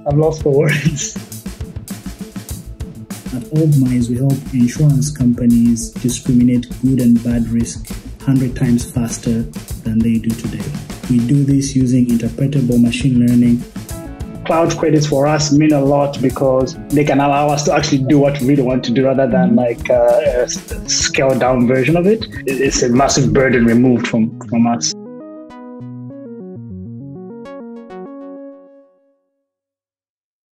I'm lost for words. At Augmize, we help insurance companies discriminate good and bad risk 100 times faster than they do today. We do this using interpretable machine learning. Cloud credits for us mean a lot because they can allow us to actually do what we really want to do rather than like a scaled down version of it. It's a massive burden removed from us.